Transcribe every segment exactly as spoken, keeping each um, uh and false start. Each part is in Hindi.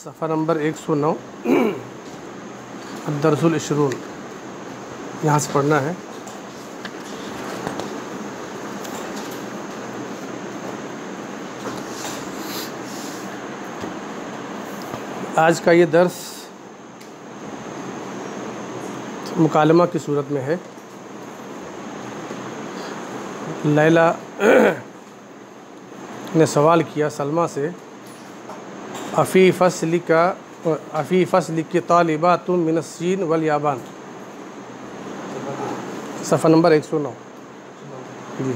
सफ़ा नंबर एक सौ नौ दरसुल इशरून यहाँ से पढ़ना है। आज का ये दर्स मुकालमा की सूरत में है। लैला ने सवाल किया सलमा से, अफ़ी फ़स्ल का अफ़ी फ़स्ल की तालिबातुम मिनस्सीन वल याबान। सफ़ा नंबर एक सौ नौ। जी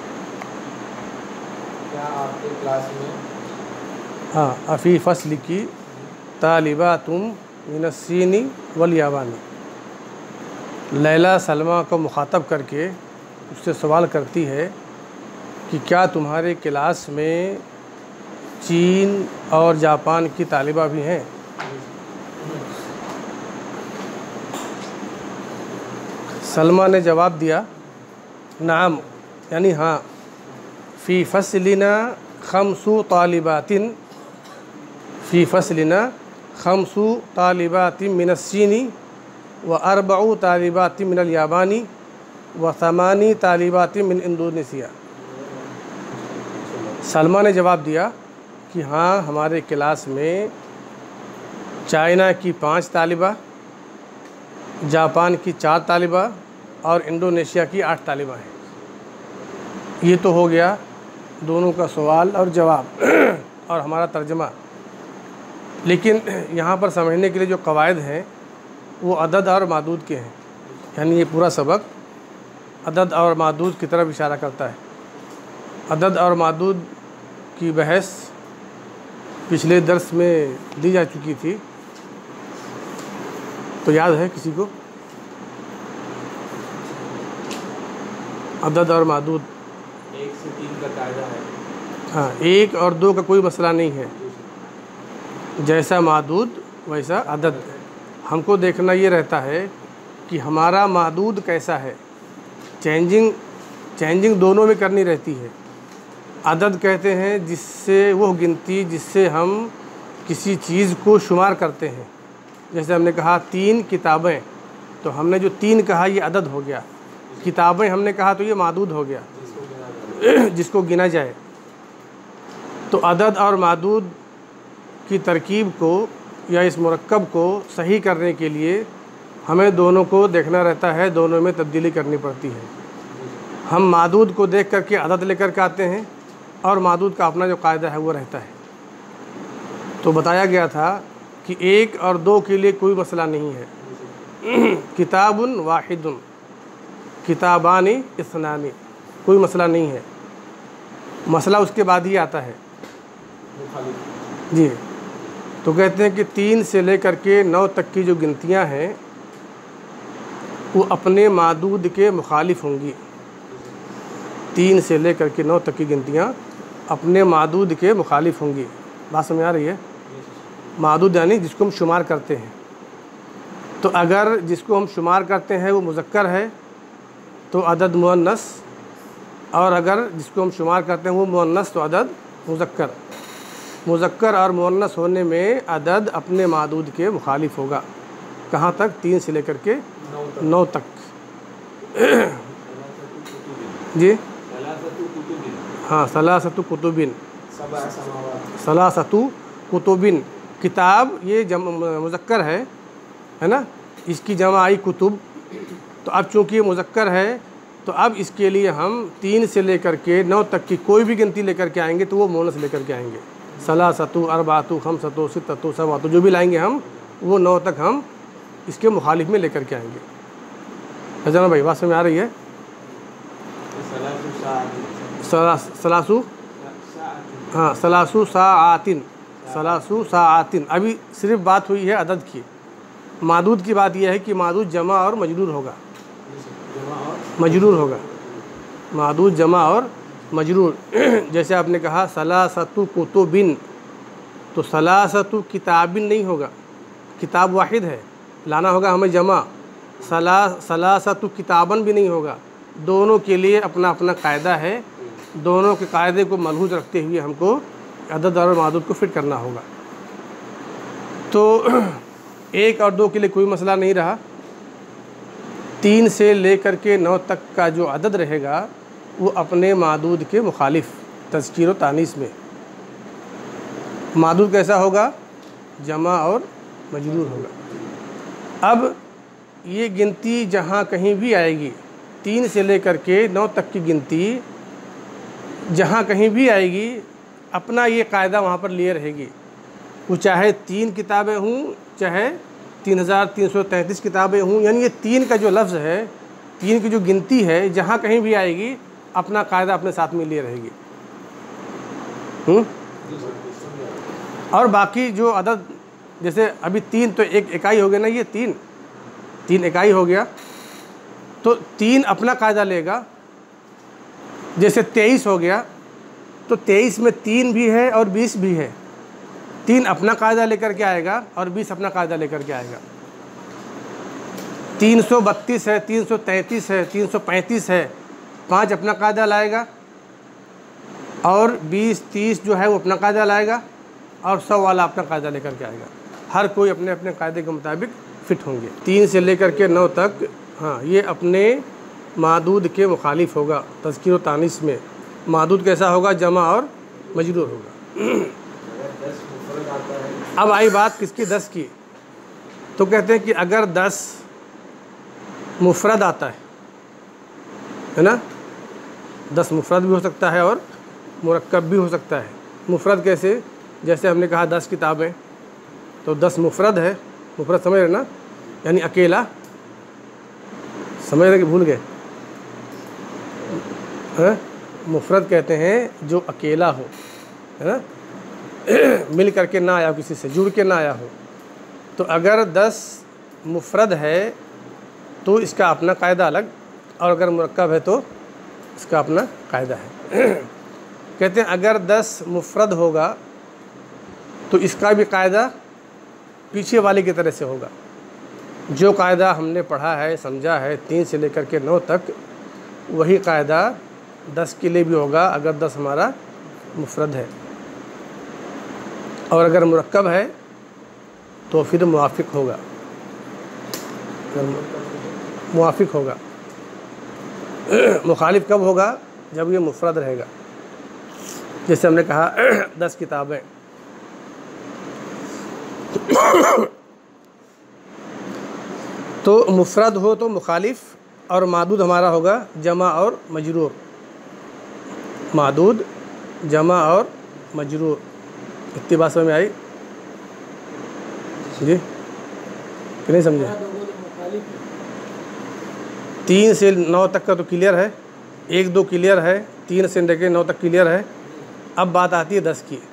क्या आपके क्लास में हाँ, अफ़ी फ़स्ल की तालिबातुम मिनस्सीनी वल याबानी। लैला सलमा को मुखातब करके उससे सवाल करती है कि क्या तुम्हारे क्लास में चीन और जापान की तालिबा भी हैं? सलमा ने जवाब दिया, नाम यानी हाँ, फ़ी फ़स्लिना खमसु तालिबातिन फ़ी फ़स्लिना खमसु तालिबातिन मिनस्सीनी व अरबउ तालिबातिन मिनल याबानी व समानी तालिबातिन मिन इंडोनेशिया। सलमा ने जवाब दिया कि हाँ, हमारे क्लास में चाइना की पाँच तालिबा, जापान की चार तालिबा और इंडोनेशिया की आठ तालिबा हैं। ये तो हो गया दोनों का सवाल और जवाब और हमारा तर्जमा। लेकिन यहाँ पर समझने के लिए जो कवायद हैं वो अदद और मादूद के हैं। यानी ये पूरा सबक अदद और मादूद की तरफ इशारा करता है। अदद और मादूद की बहस पिछले दर्स में दी जा चुकी थी, तो याद है किसी को? अदद और मादूद एक से तीन का कायदा है। हाँ, एक और दो का कोई मसला नहीं है। जैसा मादूद वैसा अदद। हमको देखना ये रहता है कि हमारा मादूद कैसा है। चेंजिंग चेंजिंग दोनों में करनी रहती है। अदद कहते हैं जिससे वो गिनती जिससे हम किसी चीज़ को शुमार करते हैं। जैसे हमने कहा तीन किताबें, तो हमने जो तीन कहा ये अदद हो गया। किताबें हमने कहा तो ये मादूद हो गया, जिसको गिना जाए। तो अदद और मादूद की तरकीब को या इस मुरक्कब को सही करने के लिए हमें दोनों को देखना रहता है, दोनों में तब्दीली करनी पड़ती है। हम मादूद को देख करके अदद लेकर के आते हैं और मादूद का अपना जो कायदा है वो रहता है। तो बताया गया था कि एक और दो के लिए कोई मसला नहीं है। किताबुन वाहिदुन, किताबानी इस्नानी, कोई मसला नहीं है। मसला उसके बाद ही आता है। जी, तो कहते हैं कि तीन से लेकर के नौ तक की जो गिनतियां हैं वो अपने मादूद के मुखालिफ होंगी। तीन से लेकर के नौ तक की गिनतियां अपने मादूद के मुखालिफ होंगी। बात समझ आ रही है? मादूद यानी जिसको हम शुमार करते हैं। तो अगर जिसको हम शुमार करते हैं वो मुज़क्कर है तो अदद मुअन्नस, और अगर जिसको हम शुमार करते हैं वो मुअन्नस तो अदद मुज़क्कर। मुज़क्कर और मुअन्नस होने में अदद अपने मादूद के मुखालिफ होगा। कहाँ तक? तीन से लेकर के नौ तक। जी हाँ, सलासतु कुतुबिन, सलासतु कुतुबिन। किताब ये जम मुज़क्कर है, है ना? इसकी जमा आई कुतुब। तो अब चूँकि ये मुज़क्कर है तो अब इसके लिए हम तीन से लेकर के नौ तक की कोई भी गिनती लेकर के आएंगे तो वो मुअन्नस लेकर के आएंगे। सलासतु, अरबातु, खमसतु, सित्ततु, सबातु, जो भी लाएंगे हम वो नौ तक हम इसके मुखालिफ में लेकर के आएंगे। अजना भाई, बात समझ आ रही है? सलासु हाँ, सलासु साआतिन, सलासु साआतिन। अभी सिर्फ बात हुई है अदद की। मादूद की बात यह है कि मादूद जमा और मजरूर होगा। मजरूर होगा मादूद जमा और मजरूर। जैसे आपने कहा सलासतु कुतुबिन, तो सलासतु किताबिन नहीं होगा, किताब वाहिद है, लाना होगा हमें जमा। सला सलासतु किताबन भी नहीं होगा। दोनों के लिए अपना अपना कायदा है। दोनों के कायदे को मलहूज़ रखते हुए हमको अदद और मादूद को फिट करना होगा। तो एक और दो के लिए कोई मसला नहीं रहा। तीन से लेकर के नौ तक का जो अदद रहेगा वो अपने मादूद के मुखालिफ तज़कीर व तानीस में। मादूद कैसा होगा? जमा और मजरूर होगा। अब ये गिनती जहाँ कहीं भी आएगी, तीन से लेकर के नौ तक की गिनती जहाँ कहीं भी आएगी, अपना ये कायदा वहाँ पर लिए रहेगी। वो चाहे तीन किताबें हों, चाहे तीन हज़ार तीन सौ तैंतीस किताबें हों, यानी ये तीन का जो लफ्ज़ है, तीन की जो गिनती है, जहाँ कहीं भी आएगी अपना कायदा अपने साथ में लिए रहेगी। हुँ? और बाकी जो अदद, जैसे अभी तीन तो एक इकाई हो गया ना, ये तीन तीन इकाई हो गया, तो तीन अपना कायदा लेगा। जैसे तेईस हो गया, तो तेईस में तीन भी है और बीस भी है। तीन अपना कायदा लेकर के आएगा और बीस अपना कायदा लेकर के आएगा। तीन सौ बत्तीस है, तीन सौ तैंतीस है, तीन सौ पैंतीस है, पाँच अपना कायदा लाएगा और बीस तीस जो है वो अपना कायदा लाएगा और सौ वाला अपना कायदा लेकर के आएगा। हर कोई अपने अपने कायदे के मुताबिक फ़िट होंगे। तीन से लेकर के नौ तक, हाँ, ये अपने मादूद के मुखालिफ होगा तज़कीर व तानीस में। मादूद कैसा होगा? जमा और मजरूर होगा। अब आई बात किसकी? दस की। तो कहते हैं कि अगर दस मुफरद आता है, है ना, दस मुफरद भी हो सकता है और मुरक्कब भी हो सकता है। मुफरद कैसे? जैसे हमने कहा दस किताबें, तो दस मुफरद है। मुफरद समझ रहे ना, यानी अकेला। समझ रहे कि भूल गए? हैं? मुफरद कहते हैं जो अकेला हो, है ना, मिल करके ना आया हो, किसी से जुड़ के ना आया हो। तो अगर दस मुफरद है तो इसका अपना कायदा अलग, और अगर मुरक्कब है तो इसका अपना कायदा है। कहते हैं अगर दस मुफरद होगा तो इसका भी कायदा पीछे वाले की तरह से होगा। जो कायदा हमने पढ़ा है, समझा है, तीन से लेकर के नौ तक, वही कायदा दस के लिए भी होगा अगर दस हमारा मुफरद है। और अगर मुरक्कब है तो फिर मुआफ़िक होगा, मुआफ़िक होगा। मुखालिफ कब होगा? जब ये मुफरद रहेगा। जैसे हमने कहा दस किताबें, तो मुफरद हो तो मुखालिफ, और मादूद हमारा होगा जमा और मजरूर। मादूद, जमा और मजरूर। इतनी बात समझ में आई जी कि नहीं समझे? तीन से नौ तक का तो क्लियर है, एक दो क्लियर है, तीन से लेकर नौ तक क्लियर है। अब बात आती है दस की।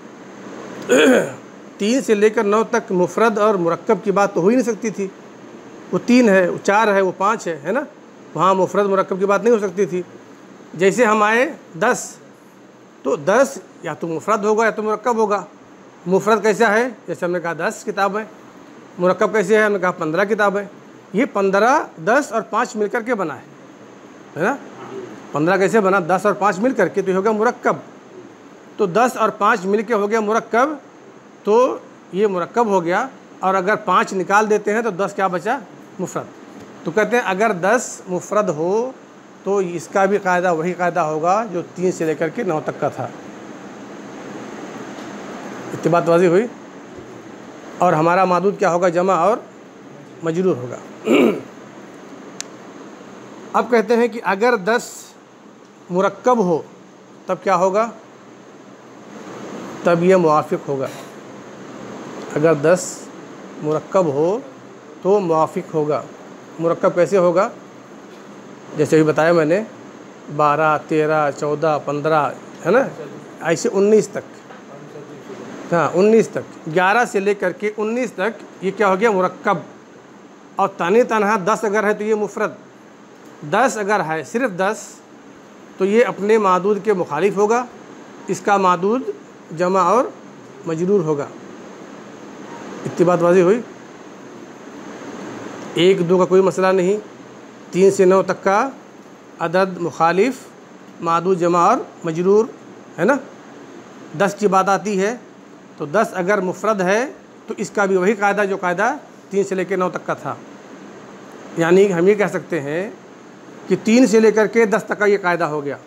तीन से लेकर नौ तक मुफरद और मुरक्कब की बात तो हो ही नहीं सकती थी। वो तीन है, वो चार है, वो पाँच है, है ना। वहाँ मुफरद मुरक्कब की बात नहीं हो सकती थी। जैसे हम आए दस, तो दस या तो मुफरद होगा या तो मुरक्कब होगा। मुफरद कैसा है? जैसे हमने कहा दस किताबें। मुरक्कब कैसे है? हमने कहा पंद्रह किताबें। ये पंद्रह, दस और पाँच मिलकर के बना है, है ना। पंद्रह कैसे बना? दस और पाँच मिल करके, तो ये हो गया मुरक्कब। तो दस और पाँच मिल के हो गया मुरक्कब, तो ये मुरक्कब हो गया। और अगर पाँच निकाल देते हैं तो दस क्या बचा? मुफरद। तो कहते हैं अगर दस मुफरद हो तो इसका भी कायदा वही कायदा होगा जो तीन से लेकर के नौ तक का था। इतनी बात वाज़ी हुई। और हमारा मादूद क्या होगा? जमा और मजरूर होगा। अब कहते हैं कि अगर दस मुरक्कब हो तब क्या होगा? तब यह मुआफ़िक होगा। अगर दस मुरक्कब हो तो मुआफ़िक होगा। मुरक्कब कैसे होगा? जैसे अभी बताया मैंने, बारह, तेरह, चौदह, पंद्रह, है ना, ऐसे उन्नीस तक। हाँ, उन्नीस तक, ग्यारह से लेकर के उन्नीस तक ये क्या हो गया? मुरक्कब। और तानी तनहा दस अगर है तो ये मुफरद। दस अगर है, सिर्फ दस, तो ये अपने मादूद के मुखालिफ होगा। इसका मादूद जमा और मजरूर होगा। इतनी बात वाज़ी हुई। एक दो का कोई मसला नहीं। तीन से नौ तक का अदद मुखालिफ, मादूद, जमा और मजरूर, है ना। दस की बात आती है तो दस अगर मुफरद है तो इसका भी वही कायदा जो कायदा तीन से लेकर नौ तक का था। यानी हम ये कह सकते हैं कि तीन से लेकर के दस तक का ये कायदा हो गया,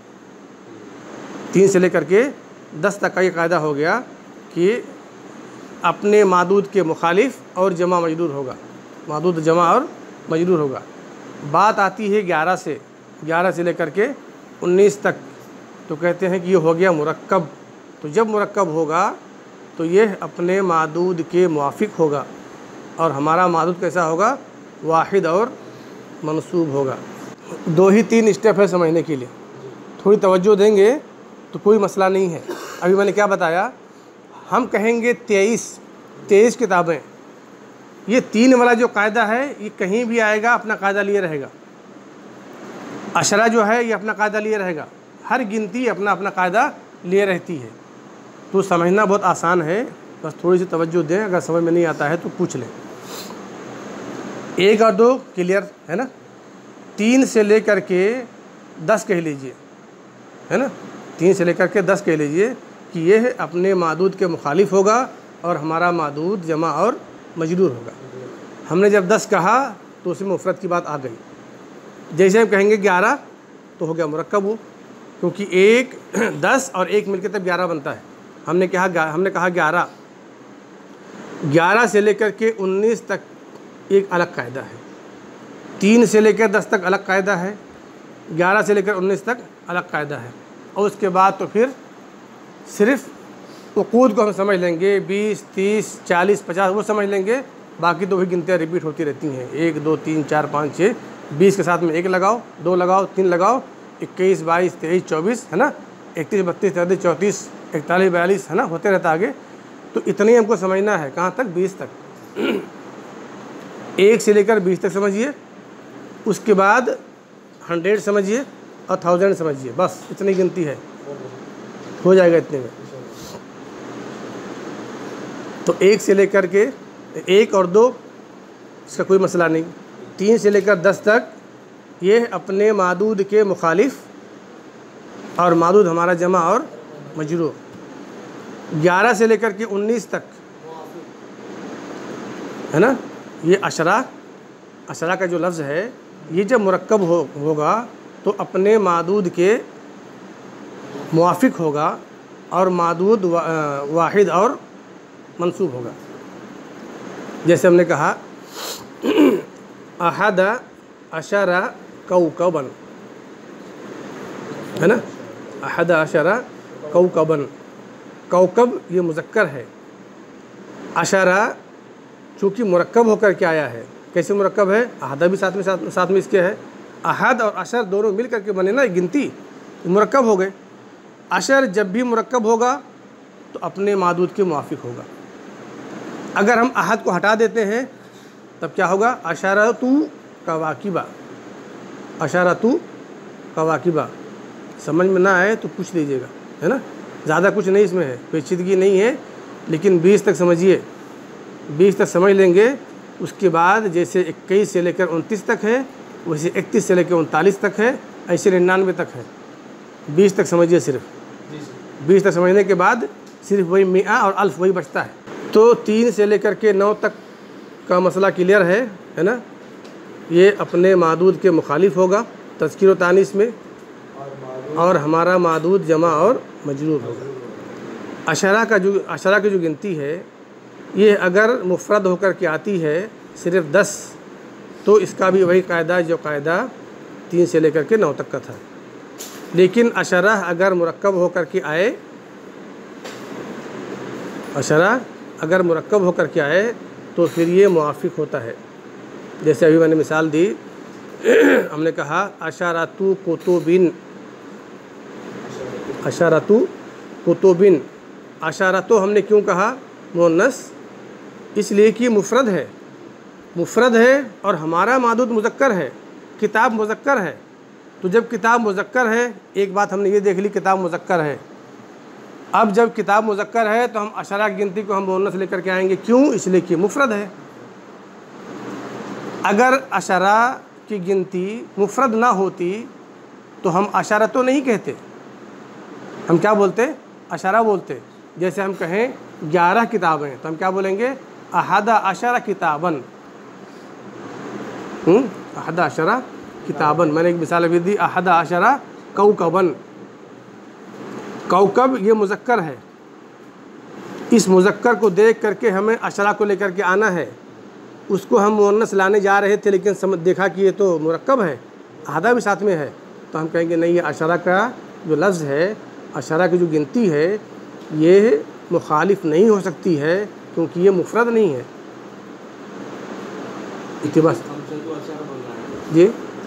तीन से लेकर के दस तक का ये कायदा हो गया कि अपने मादूद के मुखालिफ और जमा मजरूर होगा, मादूद जमा और मजरूर होगा। बात आती है ग्यारह से ग्यारह से लेकर के उन्नीस तक, तो कहते हैं कि ये हो गया मुरक्कब। तो जब मुरक्कब होगा तो ये अपने मादूद के मुआफिक होगा और हमारा मादूद कैसा होगा, वाहिद और मनसूब होगा। दो ही तीन स्टेप है समझने के लिए, थोड़ी तवज्जो देंगे तो कोई मसला नहीं है। अभी मैंने क्या बताया, हम कहेंगे तेईस तेईस किताबें, ये तीन वाला जो कायदा है ये कहीं भी आएगा अपना कायदा लिए रहेगा। अशरा जो है ये अपना कायदा लिए रहेगा, हर गिनती अपना अपना कायदा लिए रहती है। तो समझना बहुत आसान है, बस थोड़ी सी तवज्जो दें, अगर समझ में नहीं आता है तो पूछ लें। एक और दो क्लियर है ना, तीन से लेकर के दस कह लीजिए, है ना, तीन से लेकर के दस कह लीजिए कि यह अपने मादूद के मुखालिफ होगा और हमारा मादूद जमा और मजरूर होगा। हमने जब दस कहा तो उसमें मुफरत की बात आ गई। जैसे हम कहेंगे ग्यारह तो हो गया मुरक्कब हो, क्योंकि एक दस और एक मिलकर तब ग्यारह बनता है। हमने कहा हमने कहा ग्यारह ग्यारह से लेकर के उन्नीस तक एक अलग कायदा है, तीन से लेकर दस तक अलग कायदा है, ग्यारह से लेकर उन्नीस तक अलग कायदा है। और उसके बाद तो फिर सिर्फ उकूद को हम समझ लेंगे, बीस तीस चालीस पचास वो समझ लेंगे, बाकी तो वही गिनतियाँ रिपीट होती रहती हैं, एक दो तीन चार पाँच छः, बीस के साथ में एक लगाओ, दो लगाओ, तीन लगाओ, इक्कीस बाईस तेईस चौबीस, है ना, इकतीस बत्तीस तैंतीस चौंतीस इकतालीस बयालीस, है ना, होते रहता आगे। तो इतने ही हमको समझना है, कहाँ तक, बीस तक। एक से लेकर बीस तक समझिए, उसके बाद हंड्रेड समझिए और थाउजेंड समझिए, बस इतनी गिनती है, हो जाएगा इतने में। तो एक से लेकर के एक और दो इसका कोई मसला नहीं, तीन से लेकर दस तक ये अपने मादूद के मुखालिफ और मादूद हमारा जमा और मजरूर। ग्यारह से लेकर के उन्नीस तक, है ना, ये अशरा अशरा का जो लफ्ज़ है ये जब मुरक्कब हो होगा तो अपने मादूद के मुआफिक होगा और मादूद वा, वाहिद और मंसूब होगा। जैसे हमने कहा अहद अशरा कौकबन, है ना, अहद अशरा कौकबन, कौकब ये मुज़क्कर है, अशरा चूँकि मुरक्कब होकर के आया है। कैसे मुरक्कब है, अहदा भी साथ में साथ, साथ में इसके है, अहद और अशर दोनों मिल करके बने ना गिनती, मुरक्कब हो गए। अशर जब भी मुरक्कब होगा तो अपने मादूद के मुआफिक होगा। अगर हम अहद को हटा देते हैं तब क्या होगा, अशरतु कवाकिबा, अशरतु कवाकिबा। समझ में ना आए तो पूछ लीजिएगा, है ना, ज़्यादा कुछ नहीं इसमें है, पेचीदगी नहीं है, लेकिन बीस तक समझिए, बीस तक समझ लेंगे। उसके बाद जैसे इक्कीस से लेकर उनतीस तक है वैसे इकतीस से लेकर उनतालीस तक है, ऐसे निन्यानवे तक है। बीस तक समझिए, सिर्फ बीस तक समझने के बाद सिर्फ वही मिया और अल्फ वही बचता है। तो तीन से लेकर के नौ तक का मसला क्लियर है, है ना, ये अपने मादूद के मुखालिफ होगा तज़कीर व तानीस में, और हमारा मादूद जमा और मजरूर होगा। अशरा का जो अशरा की जो गिनती है ये अगर मुफरद होकर के आती है सिर्फ दस, तो इसका भी वही कायदा जो कायदा तीन से लेकर के नौ तक का था। लेकिन अशरा अगर मुरक्कब होकर के आए, अशरा अगर मुरक्कब होकर के आए तो फिर ये मुआफिक होता है। जैसे अभी मैंने मिसाल दी, हमने कहा अशरातु कुतुबिन, अशरातु कुतुबिन। अशरातु हमने क्यों कहा मुअन्नस, इसलिए कि मुफरद है, मुफरद है और हमारा मादूद मुज़क्कर है, किताब मुज़क्कर है। तो जब किताब मुज़क्कर है, एक बात हमने ये देख ली, किताब मुज़क्कर है। अब जब किताब मुज़क्कर है तो हम अशरा की गिनती को हम मुअन्नस लेकर के आएंगे, क्यों, इसलिए कि मुफरद है। अगर अशरा की गिनती मुफरद ना होती तो हम अशरा तो नहीं कहते, हम क्या बोलते, अशरा बोलते। जैसे हम कहें ग्यारह किताबें तो हम क्या बोलेंगे, अहदा अशरा किताबन, अहदा अशरा किताबन, मैंने एक मिसाल अभी दी, अहदा अशरा कौकबन। कौकब ये मुज़क्कर है, इस मुज़क्कर को देख करके हमें अशरा को लेकर के आना है। उसको हम मुअन्नस लाने जा रहे थे लेकिन समझ देखा कि ये तो मुरक्कब है, अहदा भी साथ में है, तो हम कहेंगे नहीं, ये अशरा का जो लफ्ज़ है, अशरा की जो गिनती है, ये मुखालिफ नहीं हो सकती है क्योंकि ये मुफरद नहीं है। इतिबास जी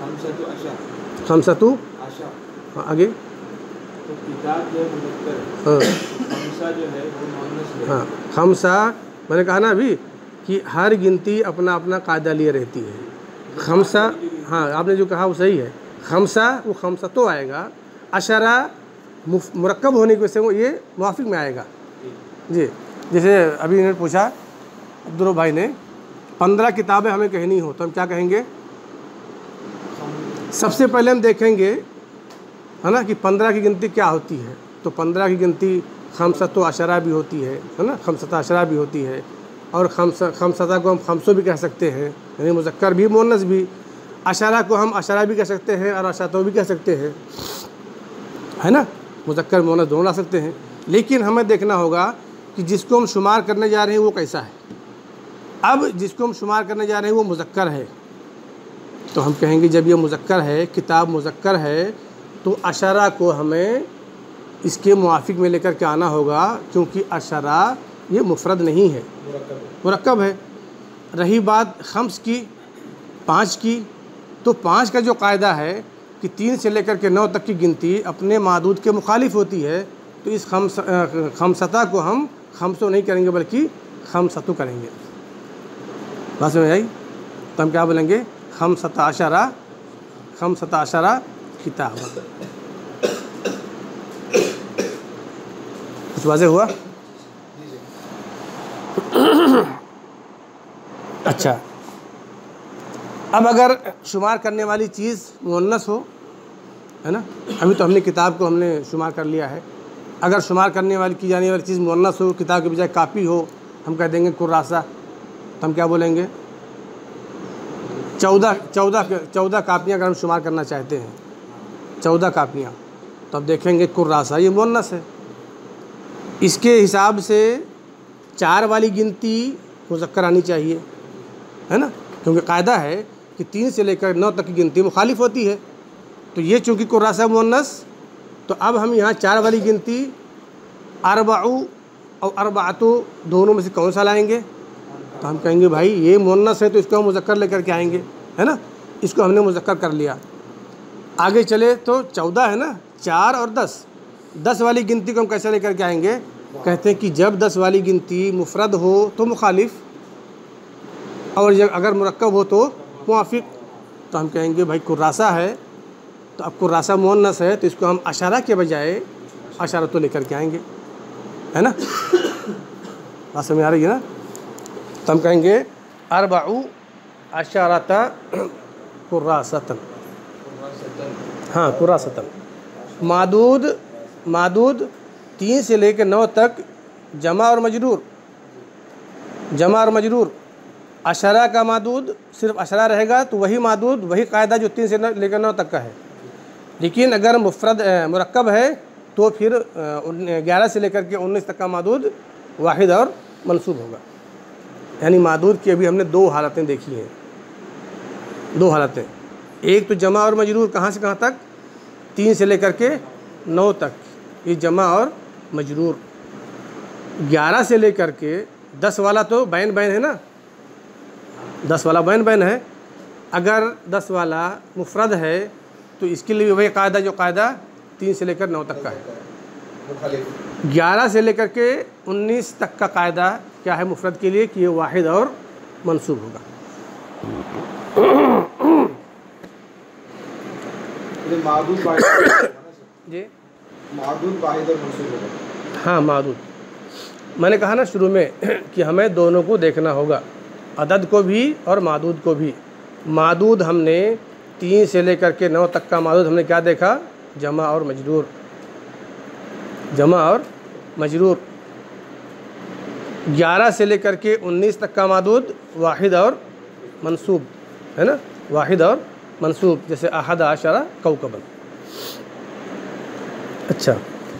खमसतु हाँ आगे तो किताब जो है मुज़क्कर है, हाँ खमसा जो है वो मुअन्नस है। हाँ खमसा, मैंने कहा ना अभी कि हर गिनती अपना अपना कायदा लिए रहती है। खमसा, हाँ आपने जो कहा वो सही है, खमसा वो खमसा तो आएगा, अशरा मुरक्कब होने की वजह से वो ये मुआफिक में आएगा जी। जैसे अभी इन्होंने पूछा अब्दुल भाई ने, पंद्रह किताबें हमें कहनी हो तो हम क्या कहेंगे? सबसे पहले हम देखेंगे है ना कि पंद्रह की गिनती क्या होती है। तो पंद्रह की गिनती खमसतो अशरा भी होती है, है ना, खमसता अशरा भी होती है, और खमस खमसता को हम खमसो भी कह सकते हैं, यानी मुज़क्कर भी मुअन्नस भी। अशरा को हम अशरा भी कह सकते हैं और अशतो भी कह सकते हैं, है ना, मुज़क्कर मुअन्नस दोनों ला सकते हैं। लेकिन हमें देखना होगा कि जिसको हम शुमार करने जा रहे हैं वो कैसा है। अब जिसको हम शुमार करने जा रहे हैं वो मुज़क्कर है, तो हम कहेंगे जब ये मुज़क्कर है, किताब मुज़क्कर है, तो अशरा को हमें इसके मुआफिक में लेकर के आना होगा, क्योंकि अशरा ये मुफरद नहीं है, मुरक्कब है। रही बात खम्स की, पाँच की, तो पाँच का जो कायदा है कि तीन से लेकर के नौ तक की गिनती अपने मादूद के मुखालिफ होती है, तो इस खम्स खमसता को हम खमसो नहीं करेंगे बल्कि खमसतु करेंगे। बात समझ आई? तो हम क्या बोलेंगे? खमसता अशरा, खमसता अशरा किताब। कुछ वाज़ेह हुआ? अच्छा, अब अगर शुमार करने वाली चीज़ मुअन्नस हो, है ना, अभी तो हमने किताब को हमने शुमार कर लिया है। अगर शुमार करने वाली की जाने वाली चीज़ मुअन्नस हो, किताब के बजाय कापी हो, हम कह देंगे कुर्रासा। तो हम क्या बोलेंगे? चौदह चौदह चौदह कापियाँ अगर हम शुमार करना चाहते हैं, चौदह कापियाँ, तो अब देखेंगे कुर्रासा ये मुअन्नस है। इसके हिसाब से चार वाली गिनती मुज़क्कर आनी चाहिए, है ना, क्योंकि कायदा है कि तीन से लेकर नौ तक की गिनती मुखालिफ होती है। तो ये चूँकि कुर्रासा मुअन्नस, तो अब हम यहाँ चार वाली गिनती अरबाउ और अरबातु दोनों में से कौन सा लाएंगे? तो हम कहेंगे भाई ये मुअन्नस है तो इसको हम मुज़क्कर लेकर के आएंगे, है ना, इसको हमने मुज़क्कर कर लिया। आगे चले तो चौदह है ना, चार और दस, दस वाली गिनती को हम कैसे लेकर के आएंगे? कहते हैं कि जब दस वाली गिनती मुफरद हो तो मुखालिफ, और जब अगर मुरक्कब हो तो मुआफिक। तो हम कहेंगे भाई कुर्रासा है, तो अब कुर्रासा मुअन्नस है तो इसको हम अशरा के बजाय अशरा तो लेकर के आएंगे, है ना। बात समझ आ रही है ना? तो हम कहेंगे अरबाउ अशरता कुर्रासतन, हाँ कुर्रासतन। मादूद, मादूद तीन से लेकर नौ तक जमा और मजरूर, जमा और मजरूर। अशरा का मादूद सिर्फ अशरा रहेगा तो वही मादूद, वही कायदा जो तीन से लेकर नौ तक का है। लेकिन अगर मुफरद मुरक्कब है तो फिर ग्यारह से लेकर के उन्नीस तक का मादूद वाहिद और मंसूब होगा। यानी मादूद की अभी हमने दो हालतें देखी हैं, दो हालतें। एक तो जमा और मजरूर, कहाँ से कहाँ तक? तीन से लेकर के नौ तक, ये जमा और मजरूर। ग्यारह से लेकर के दस वाला तो बैन बैन है ना, दस वाला बैन बैन है। अगर दस वाला मुफरद है तो इसके लिए वही कायदा जो कायदा तीन से लेकर नौ तक का है। ग्यारह से लेकर के उन्नीस तक का कायदा क्या है मुफरद के लिए कि ये वाहिद और मंसूब होगा। मादूद जी मादूद वाहिद और मंसूब होगा। हाँ मादूद, मैंने कहा ना शुरू में कि हमें दोनों को देखना होगा, अदद को भी और मादूद को भी। मादूद हमने तीन से लेकर के नौ तक का मादूद हमने क्या देखा? जमा और मजरूर, जमा और मजरूर। ग्यारह से लेकर के उन्नीस तक का मादूद वाहिद और मंसूब है ना, वाहिद और मंसूब, जैसे अहद आशरा कौकबन। अच्छा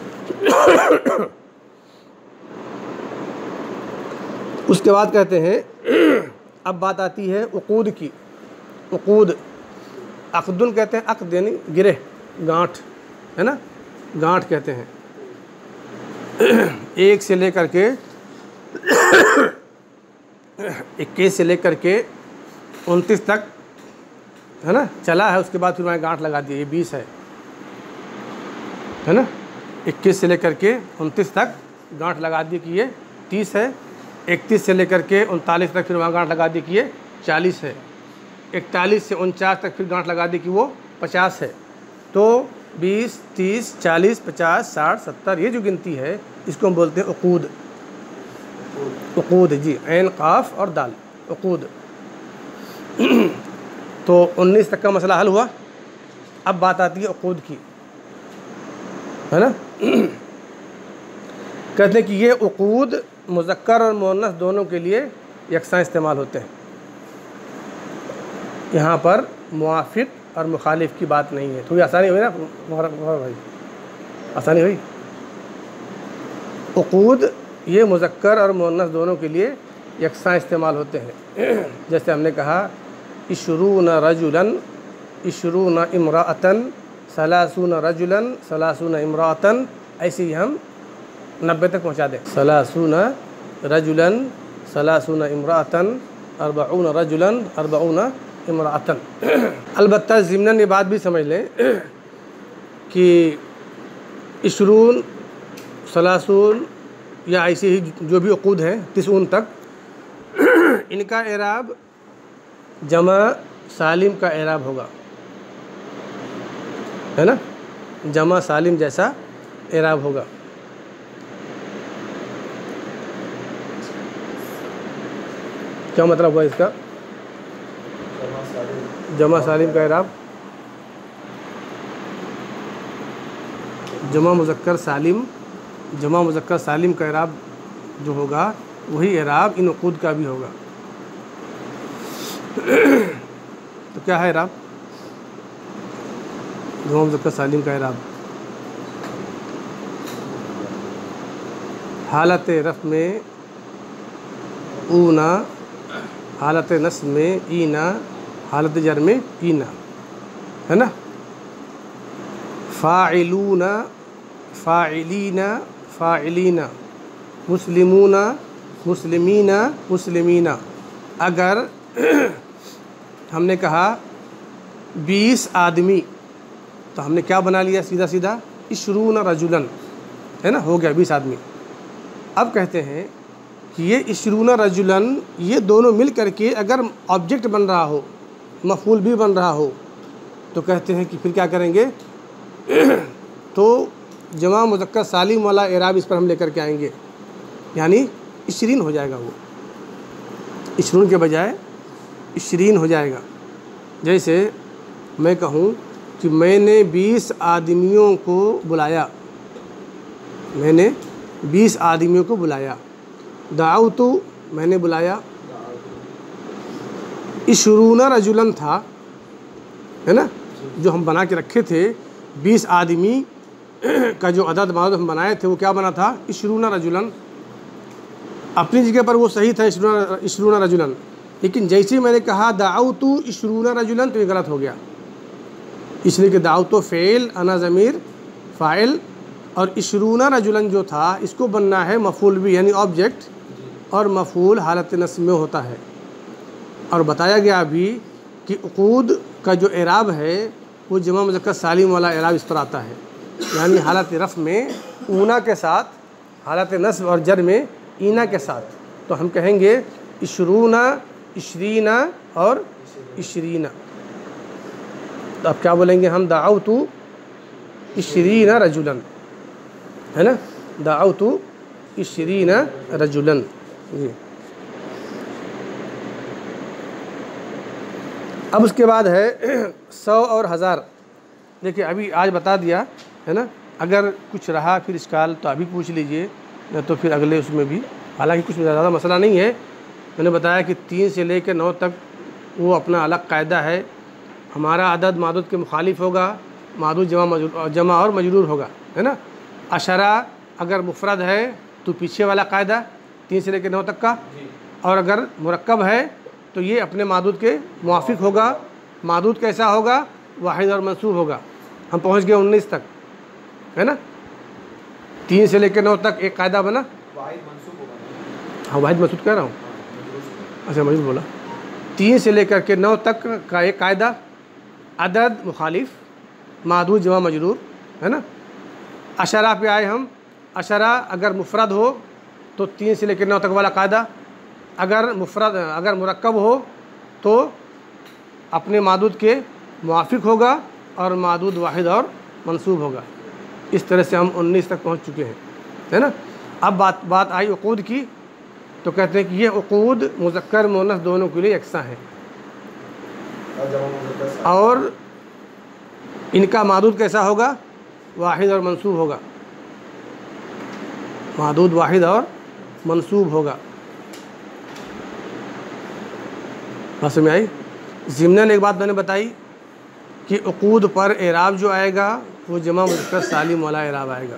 उसके बाद कहते हैं, अब बात आती है उकूद की। उकूद, अक़दुन कहते हैं, अक़द यानी गिरे, गांठ है ना, गांठ कहते हैं। एक से लेकर के इक्कीस से लेकर के उनतीस तक है ना चला है, उसके बाद फिर मैंने गांठ लगा दी, ये बीस है है ना। इक्कीस से लेकर के उनतीस तक गांठ लगा दी कि ये तीस है। इकतीस से लेकर के उनतालीस तक फिर वहाँ गांठ लगा दी कि ये चालीस है। इकतालीस से उनचास तक फिर गांठ लगा दी कि वो पचास है। तो बीस, तीस, चालीस, पचास, साठ, सत्तर, ये जो गिनती है इसको हम बोलते हैं उकूद। उकूद जी, ऐन काफ और दाल, उकूद। तो उन्नीस तक का मसला हल हुआ। अब बात आती है उकूद की, है ना। कहते हैं कि ये उकूद मुज़क्कर और मुअन्नस दोनों के लिए यकसां इस्तेमाल होते हैं। यहाँ पर मुआफ़िक और मुखालिफ की बात नहीं है। थोड़ी आसानी हुई ना भाई, आसानी हुई। उकूद ये मुज़क्कर और मुअन्नस दोनों के लिए यकसां इस्तेमाल होते हैं। जैसे हमने कहा इशरून रजुलन, इशरून इमराअतन, सलासून रजुलन, सलासून इमराअतन, ऐसे ही हम नब्बे तक पहुँचा दें। सलासून रजुलन, सलासून इमराअतन, अरबऊन रजुलन, अरबऊन इमराअतन। अलबत्ता ज़िम्नन ये बात भी समझ लें कि इशरून, सलासून या ऐसे ही जो भी उकूद हैं तिसून तक, इनका एराब जमा सालिम का एराब होगा, है ना, जमा सालिम जैसा एराब होगा। क्या मतलब हुआ इसका? जमा सालिम का एराब, जमा मुज़क्कर सालिम, जमा मुज़क्कर सालिम का एराब जो होगा वही एराब इन उकूद का भी होगा। तो क्या है एराब जमा मुज़क्कर सालिम का एराब? हालत रफ़ में ऊना, हालत नस्ब में ईना, हालत जर में ईना, है ना। फ़ाइलूना, फ़ाइलीना, फ़ाइलीना, मुस्लिमूना, मुस्लिमीना, मुस्लिमीना। अगर हमने कहा बीस आदमी, तो हमने क्या बना लिया सीधा सीधा, इशरून रजुलन, है ना, हो गया बीस आदमी। अब कहते हैं कि ये इशरून रजुलन, ये दोनों मिल करके अगर ऑब्जेक्ट बन रहा हो, मफ़ूल भी बन रहा हो, तो कहते हैं कि फिर क्या करेंगे, तो जमा मुज़क्कर सालिम वाला एराब इस पर हम लेकर के आएंगे, यानी इशरीन हो जाएगा, वो इशरून के बजाय इशरीन हो जाएगा। जैसे मैं कहूँ कि मैंने बीस आदमियों को बुलाया, मैंने बीस आदमियों को बुलाया। दाऊतु, मैंने बुलाया। इशरून रजुलन था, है ना, जो हम बना के रखे थे, बीस आदमी का जो अदद मादद हम बनाए थे वो क्या बना था, इशरून रजुलन। अपनी जगह पर वो सही था, इशरून इशरून रजुलन, लेकिन जैसे मैंने कहा दाऊतु इशरून रजुलन, तो ये गलत हो गया। इसलिए कि दाऊतु फ़ेल, अना ज़मीर फ़ाइल, और इशरून रजुलन जो था इसको बनना है मफ़ूल भी, यानी ऑब्जेक्ट, और मफ़ूल हालत नस्ब में होता है। और बताया गया अभी कि उकूद का जो एराब है वो जमा मुज़क्कर सालिम वाला एराब इस पर आता है, यानी हालत रफ़ में ऊना के साथ, हालत नस्ब और जर में ईना के साथ। तो हम कहेंगे इशरूना, इशरीना और इशरीना। तो अब क्या बोलेंगे हम, दाऊतु इशरीना रजुलन, है ना, दाऊतु इशरीना रजुलन जी। अब उसके बाद है सौ और हज़ार। देखिए अभी आज बता दिया, है ना, अगर कुछ रहा फिर इश्काल तो अभी पूछ लीजिए, नहीं तो फिर अगले उसमें भी हालांकि कुछ ज़्यादा मसला नहीं है। मैंने बताया कि तीन से लेकर नौ तक वो अपना अलग कायदा है। हमारा अदद मादूद के मुखालिफ होगा, मादूद जमा मजरूर जमा और मजरूर होगा, है ना। अशरा अगर मुफरद है तो पीछे वाला कायदा तीन से लेकर नौ तक का, और अगर मुरक्कब है तो ये अपने मादूद के मुआफिक होगा। मादूद कैसा होगा? वाहिद और मंसूब होगा। हम पहुँच गए उन्नीस तक, है ना। तीन से लेकर नौ तक एक कायदा बना। वाहिद मंसूब होगा। हाँ, वाहिद मंसूब कह रहा हूँ। अच्छा, मजरूर बोला। तीन से लेकर के नौ तक का एक कायदा, अदद मुखालिफ, मादूद जमा मजरूर, है ना। अशरा पे आए हम। अशरा अगर मुफरद हो तो तीन से लेकर नौ तक वाला कायदा, अगर मुफरद अगर मुरक्कब हो तो अपने मादूद के मुआफिक होगा और मादूद वाहिद और मंसूब होगा। इस तरह से हम उन्नीस तक पहुंच चुके हैं, है ना। अब बात बात आई उक़ूद की, तो कहते हैं कि ये उक़ूद मुज़क्कर मुअन्नस दोनों के लिए यकसा हैं और इनका मादूद कैसा होगा? वाहिद और मंसूब होगा। मादूद वाहिद और मंसूब होगा। बात समझ में आई? ज़िम्नन एक बात मैंने बताई कि उक़ूद पर एराब जो आएगा वो जमा मुज़क्कर सालिम वाला एराब आएगा।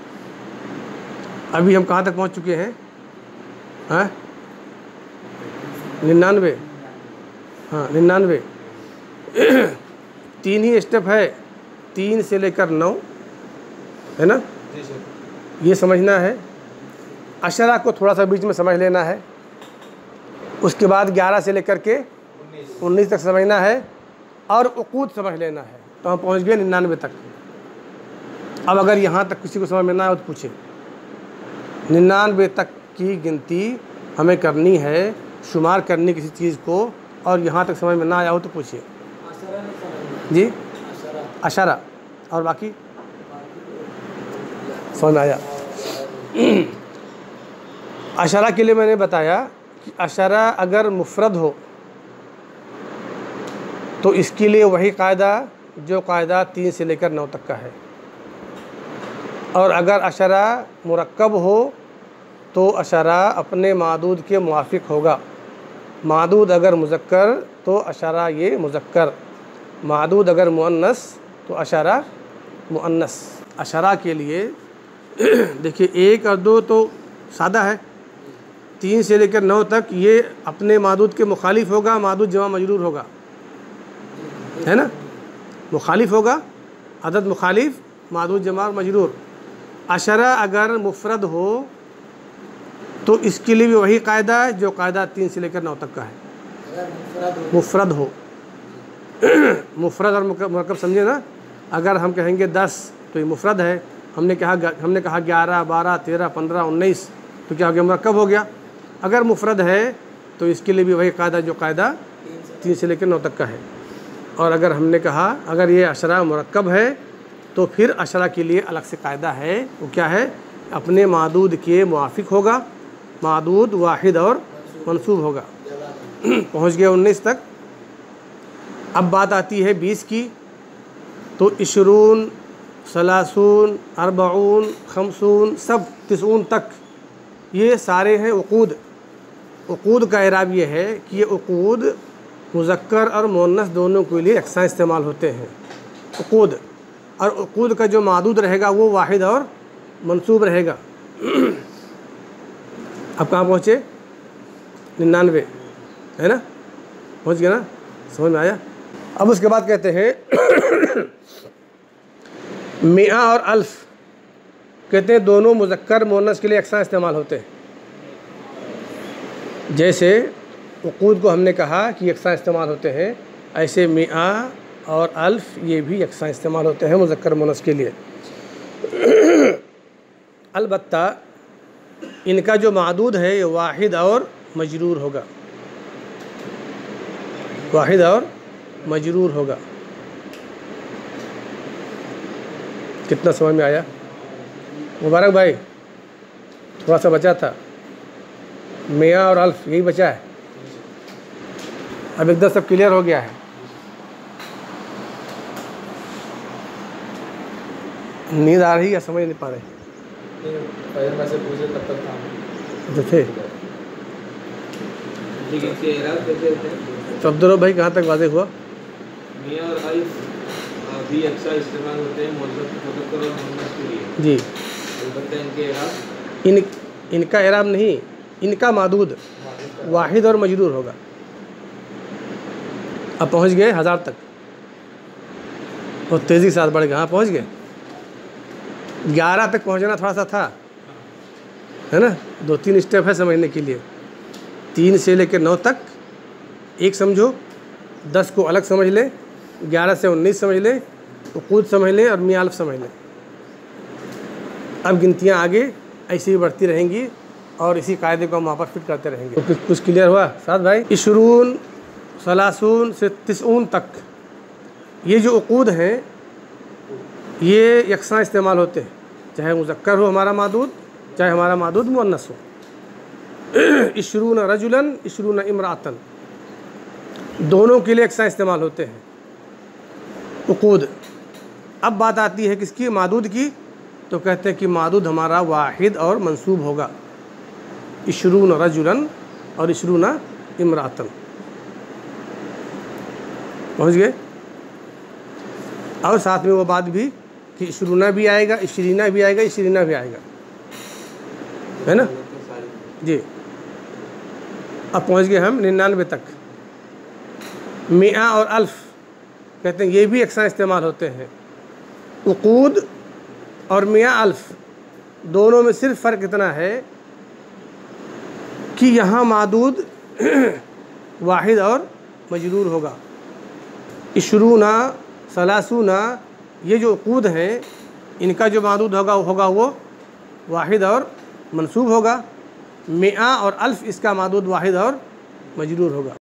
अभी हम कहाँ तक पहुँच चुके हैं? हाँ, निन्यानवे। हाँ, निन्यानवे। तीन ही स्टेप है, तीन से लेकर नौ, है ना। ये समझना है। अशरा को थोड़ा सा बीच में समझ लेना है। उसके बाद ग्यारह से लेकर के उन्नीस तक समझना है और उक़ूद समझ लेना है। तो हम पहुंच गए निन्यानवे तक। अब अगर यहाँ तक किसी को समझ में ना आए तो पूछे। निन्यानवे तक की गिनती हमें करनी है, शुमार करनी किसी चीज़ को, और यहाँ तक समझ में ना आया हो तो पूछिए जी। अशरा और बाकी समझ में आया? अशरा के लिए मैंने बताया कि अशरा अगर मुफरद हो तो इसके लिए वही कायदा जो कायदा तीन से लेकर नौ तक का है, और अगर अशरा मुरक्कब हो तो अशरा अपने मादूद के मुआफिक होगा। मादूद अगर मुज़क्कर तो अशरा ये मुज़क्कर, मादूद अगर मुअन्नस तो अशरा मुअन्नस। अशरा के लिए देखिए एक और दो तो सादा है, तीन से लेकर नौ तक ये अपने मादूद के मुखालिफ होगा, मादूद जमा मजरूर होगा, है ना। मुखालिफ होगा, अदद मुखालिफ, मादूद जमा मजरूर। अशरा अगर मुफरद हो तो इसके लिए भी वही कायदा है जो कायदा तीन से लेकर नौ तक का है। मुफरद हो, मुफरद और मुरक्कब समझे ना। अगर हम कहेंगे दस तो ये मुफरद है, हमने कहा हमने कहा ग्यारह, बारह, तेरह, पंद्रह, उन्नीस, तो क्या हो गया? मुरक्कब हो गया। अगर मुफरद है तो इसके लिए भी वही कायदा जो कायदा तीन से लेकर नौ तक का है। और अगर हमने कहा अगर ये अशरा मुरक्कब है तो फिर अशरा के लिए अलग से कायदा है। वो क्या है? अपने मादूद के मुआफिक होगा, मादूद वाहिद और मंसूब होगा। पहुँच गए उन्नीस तक। अब बात आती है बीस की। तो इशरून, सलासून, अरबाऊन, खमसून, सब तिसून तक ये सारे हैं उक़ूद। उक़ूद का इराब ये है कि ये उक़ूद मुज़क्कर और मुअन्नस दोनों के लिए यकसा इस्तेमाल होते हैं। उक़ूद और उक़ूद का जो मादूद रहेगा वो वाहिद और मंसूब रहेगा। अब कहाँ पहुँचे? निन्यानवे, है ना। पहुँच गया ना? समझ में आया? अब उसके बाद कहते हैं मिआ और अल्फ़, कहते हैं दोनों मुज़क्कर मुअन्नस के लिए यकसा इस्तेमाल होते हैं। जैसे उक़ूद को हमने कहा कि यकसा इस्तेमाल होते हैं, ऐसे मिआ और अल्फ़ ये भी यकसा इस्तेमाल होते हैं मुज़क्कर मुअन्नस के लिए। अलबत्ता इनका जो मादूद है ये वाहिद और मजरूर होगा, वाहिद और मजरूर होगा। कितना समझ में आया? मुबारक भाई, थोड़ा सा बचा था। मियाँ और अल्फ यही बचा है। अब एकदम सब क्लियर हो गया है। नींद आ रही है या समझ नहीं पा रहे? पहले मैं से पूछे तब तक था। जो थे। ठीक है, इसके एराब कैसे होते हैं? तो अब्दुल भाई कहाँ तक वाज़ेह हुआ? मियाँ और अल्फ भी अक्सर इस्तेमाल होते हैं मुज़क्कर और मुअन्नस के लिए। जी। अलबत्ता इनके एराब इन इनका एराब नहीं, इनका मादूद वाहिद और मजरूर होगा। अब पहुँच गए हज़ार तक, और तेज़ी के साथ बढ़ गए। हाँ पहुँच गए। ग्यारह तक पहुँचना थोड़ा सा था, है ना। दो तीन स्टेप है समझने के लिए। तीन से लेकर नौ तक एक समझो, दस को अलग समझ ले, ग्यारह से उन्नीस समझ ले, उकूद समझ ले और मियाँ अल्फ समझ ले। अब गिनतियाँ आगे ऐसे ही बढ़ती रहेंगी और इसी कायदे को हम वापस फिट करते रहेंगे। तो कुछ कुछ क्लियर हुआ साथ भाई? इशरून, सलासून से तिसऊन तक ये जो उकूद हैं ये यकसां इस्तेमाल होते हैं, चाहे मुज़क्कर हो हमारा मादूद, चाहे हमारा मादूद मुअन्नस हो। इशरून रजुलन, इशरून इमरातन, दोनों के लिए यकसां इस्तेमाल होते हैं उकूद। अब बात आती है किसकी? मादूद की। तो कहते हैं कि मादूद हमारा वाहिद और मंसूब होगा, इशरून रजुलन और इशरून इमरातन। पहुँच गए? और साथ में वो बात भी कि इशरूना भी आएगा, इशरीना भी आएगा, इशरीना भी आएगा, है ना जी। अब पहुँच गए हम निन्यानवे तक। मिया और अल्फ कहते हैं ये भी अक्सर इस्तेमाल होते हैं। उकूद और मिया अल्फ दोनों में सिर्फ फ़र्क इतना है कि यहाँ मादूद वाहिद और मजरूर होगा। इशरूना, सलासूना, ये जो उकूद हैं इनका जो मादूद होगा होगा वो वाहिद और मंसूब होगा। मिया और अल्फ इसका मादूद वाहिद और मजरूर होगा।